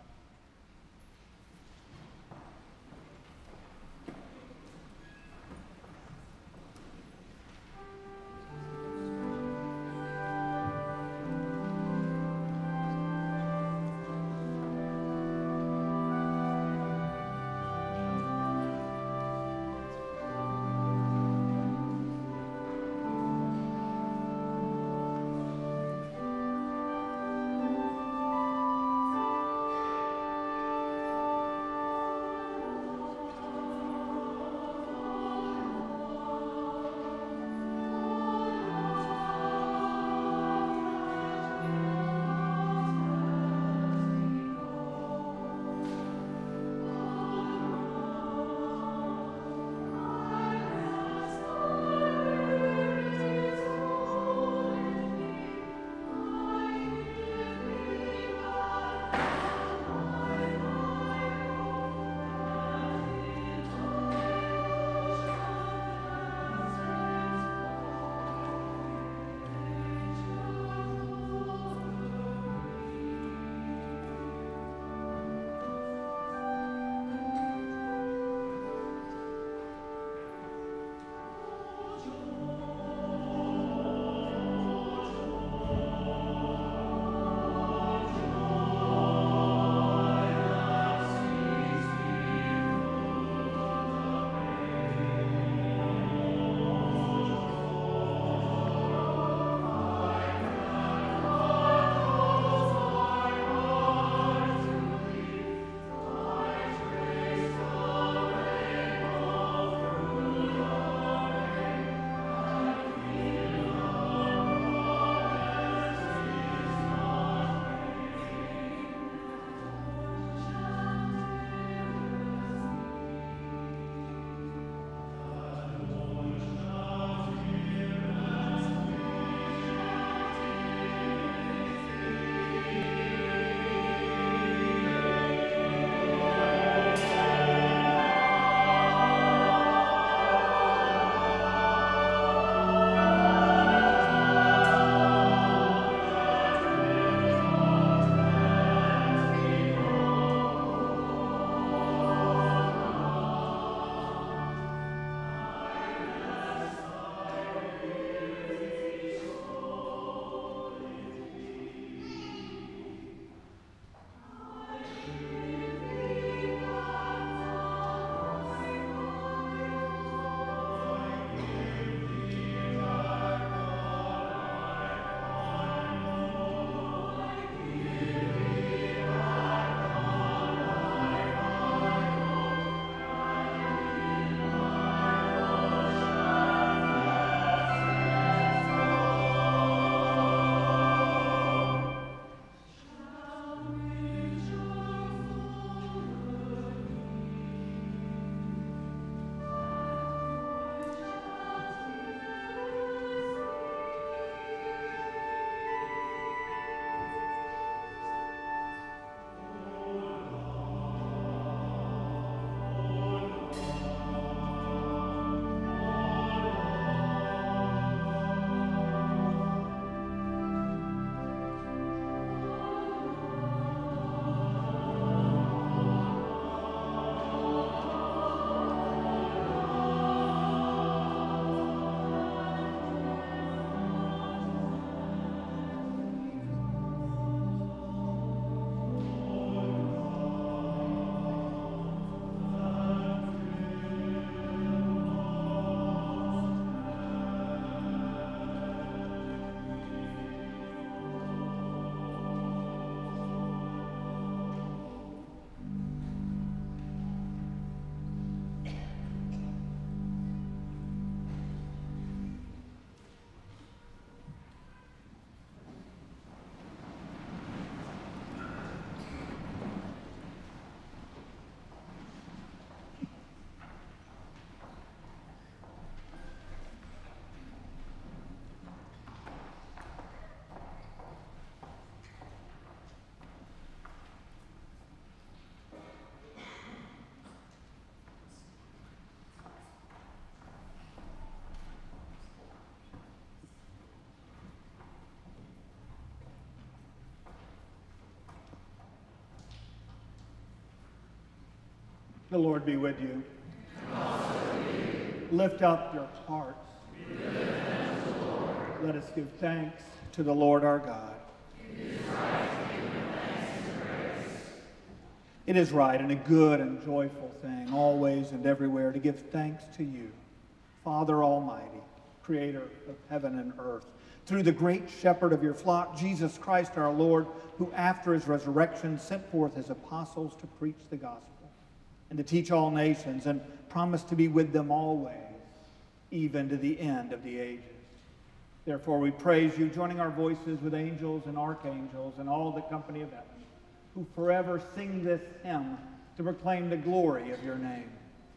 The Lord be with you. And also with you. Lift up your hearts. We lift them to the Lord. Let us give thanks to the Lord our God. It is right to give him thanks and praise. It is right and a good and joyful thing, always and everywhere, to give thanks to you, Father Almighty, creator of heaven and earth, through the great shepherd of your flock, Jesus Christ our Lord, who after his resurrection sent forth his apostles to preach the gospel and to teach all nations, and promised to be with them always, even to the end of the ages. Therefore we praise you, joining our voices with angels and archangels and all the company of heaven, who forever sing this hymn to proclaim the glory of your name.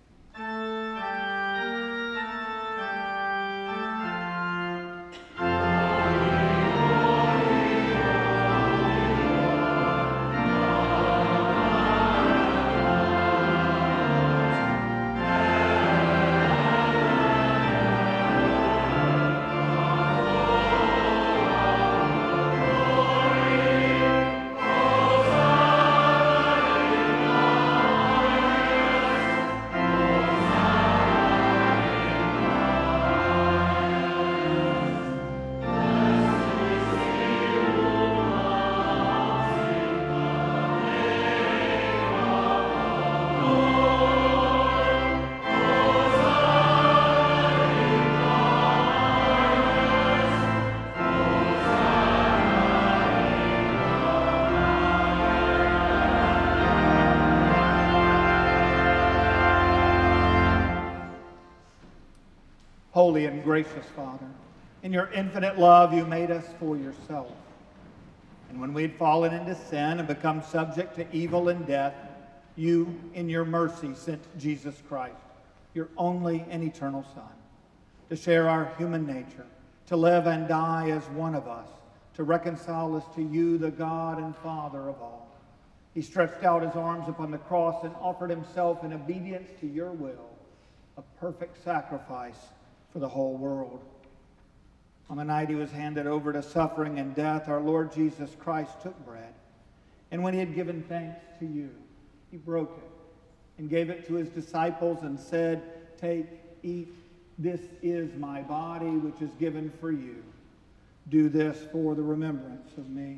Holy and gracious Father, in your infinite love you made us for yourself. And when we had fallen into sin and become subject to evil and death, you, in your mercy, sent Jesus Christ, your only and eternal Son, to share our human nature, to live and die as one of us, to reconcile us to you, the God and Father of all. He stretched out his arms upon the cross and offered himself in obedience to your will, a perfect sacrifice for the whole world. On the night he was handed over to suffering and death, our Lord Jesus Christ took bread, and when he had given thanks to you, he broke it and gave it to his disciples and said, "Take, eat, this is my body which is given for you. Do this for the remembrance of me."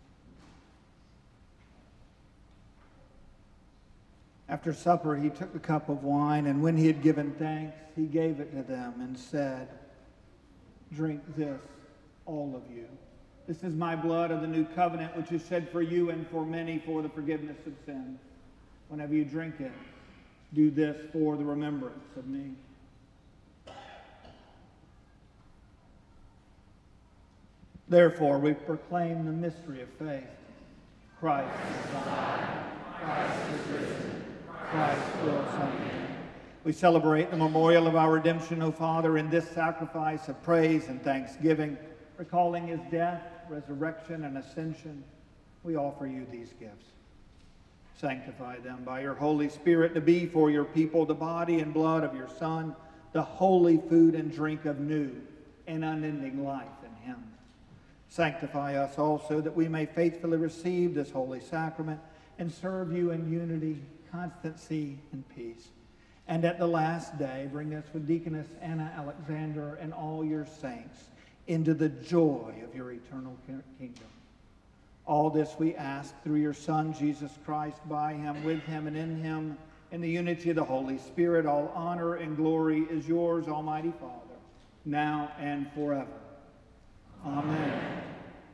After supper, he took the cup of wine, and when he had given thanks, he gave it to them and said, "Drink this, all of you. This is my blood of the new covenant, which is shed for you and for many for the forgiveness of sins. Whenever you drink it, do this for the remembrance of me." Therefore, we proclaim the mystery of faith. Christ is alive. Christ is risen. Christ will come again. We celebrate the memorial of our redemption, O Father, in this sacrifice of praise and thanksgiving, recalling his death, resurrection, and ascension. We offer you these gifts. Sanctify them by your Holy Spirit to be for your people the body and blood of your Son, the holy food and drink of new and unending life in him. Sanctify us also that we may faithfully receive this holy sacrament and serve you in unity, constancy, and peace. And at the last day, bring us with Deaconess Anna Alexander and all your saints into the joy of your eternal kingdom. All this we ask through your Son, Jesus Christ, by him, with him, and in him, in the unity of the Holy Spirit. All honor and glory is yours, Almighty Father, now and forever. Amen.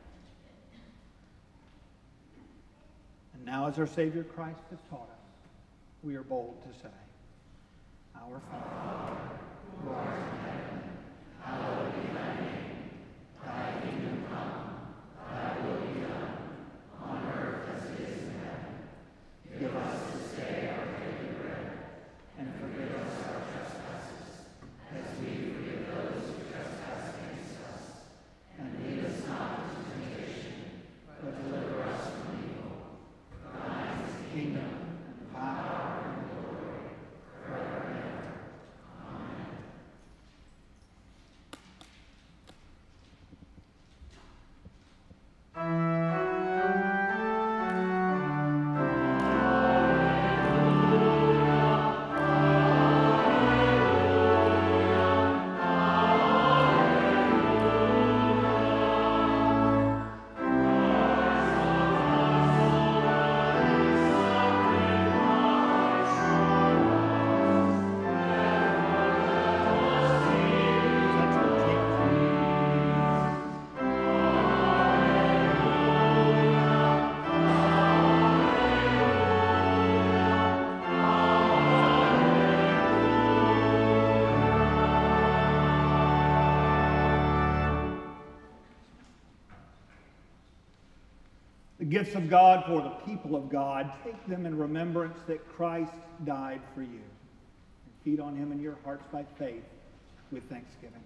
And now, as our Savior Christ has taught us, we are bold to say, Our Father, who art in heaven, hallowed be thy name. Thy kingdom come, thy will be done, on earth as it is in heaven. Give us this day our daily bread, and forgive us our trespasses, as we forgive those who trespass against us. And lead us not into temptation, but deliver us from evil. For thine is the kingdom, and power, and glory, forever and ever. Amen. gifts of God for the people of God, take them in remembrance that Christ died for you. And feed on him in your hearts by faith with thanksgiving.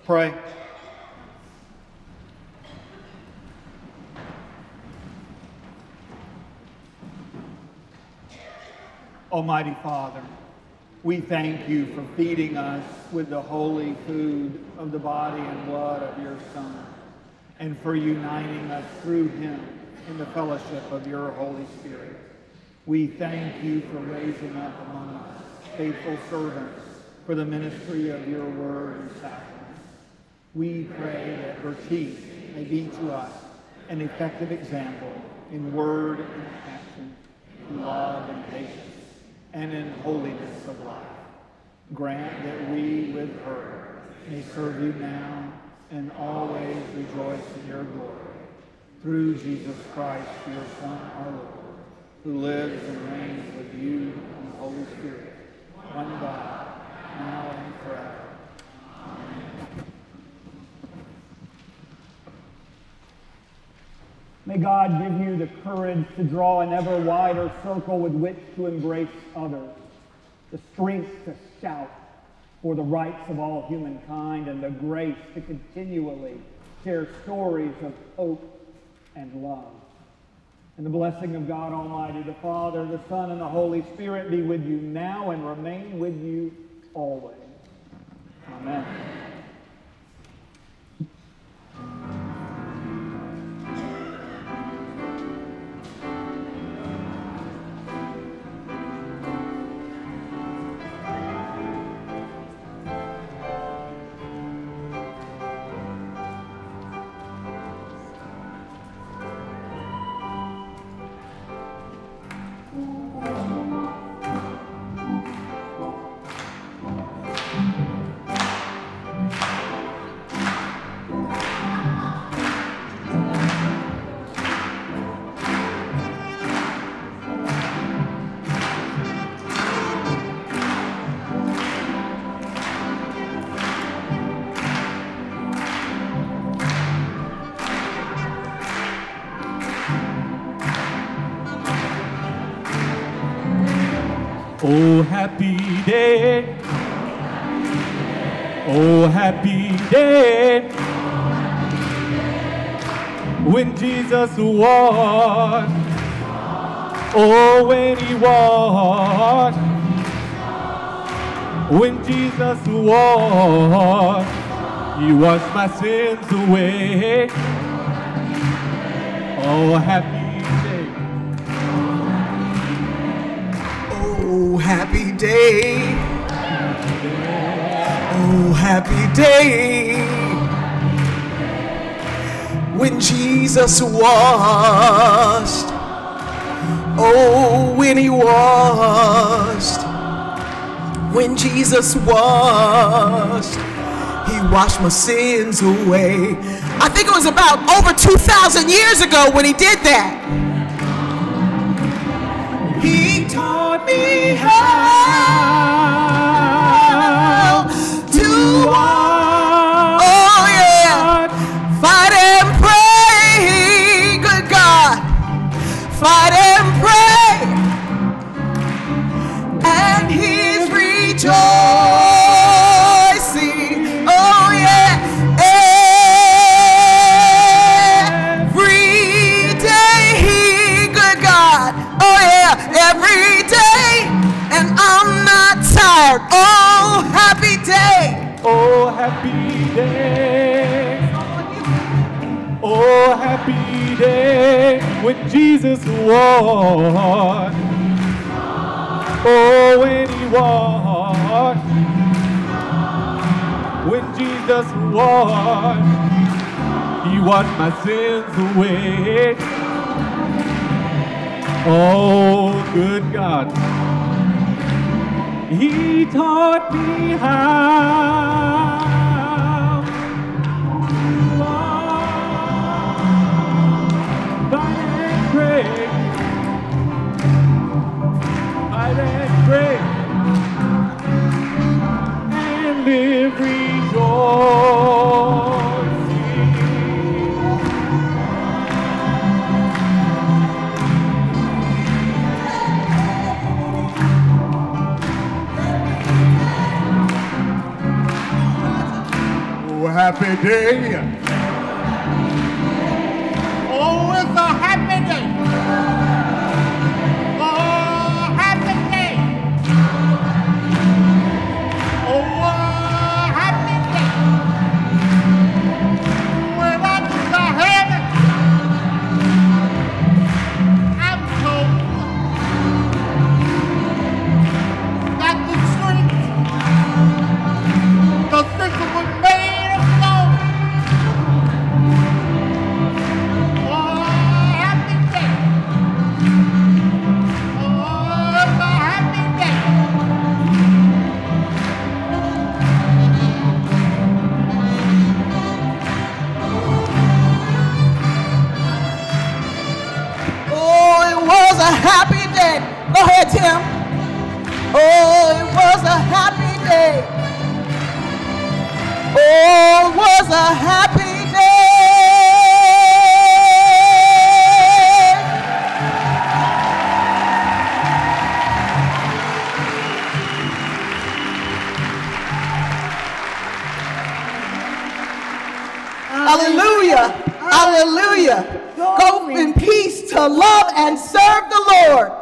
pray. Almighty Father, we thank you for feeding us with the holy food of the body and blood of your Son, and for uniting us through him in the fellowship of your Holy Spirit. We thank you for raising up among us faithful servants for the ministry of your word and sacraments. We pray that Bertice may be to us an effective example in word and action, in love and patience, and in holiness of life. Grant that we with her may serve you now and always rejoice in your glory. Through Jesus Christ, your Son, our Lord, who lives and reigns with you in the Holy Spirit, one God, now and forever. Amen. May God give you the courage to draw an ever wider circle with which to embrace others, the strength to shout for the rights of all humankind, and the grace to continually share stories of hope and love. And the blessing of God Almighty, the Father, the Son, and the Holy Spirit be with you now and remain with you always. Amen. Oh, happy day. Oh, happy day. When Jesus washed. Oh, when he washed. When Jesus washed. He washed my sins away. Oh, happy Oh, happy day. Oh, happy day. When Jesus washed. Oh, when he washed. When Jesus washed. He washed my sins away. I think it was about over two thousand years ago when he did that. He taught me how to walk. Oh yeah, fight and pray, good God, fight and pray, and he's rejoicing. Oh yeah, every day, good God. Oh yeah, every day, and I'm not tired. Oh, happy day. Oh, happy day. Oh, happy day. When Jesus washed. Oh, when he washed. When Jesus washed. He washed my sins away. Oh, good God. He taught me how to walk, fight and pray, fight and pray, and live rejoicing. happy day. Oh, it's a happy day. Oh, happy day. Oh, happy day. When I get to heaven, I'm told that the streets, the streets were made of gold. Oh, happy day. Oh, it's a happy day. Oh, it was a happy day. Go ahead, Tim. Oh, it was a happy day. Oh, it was a happy day. Hallelujah. Hallelujah. Go in peace to love and serve the Lord.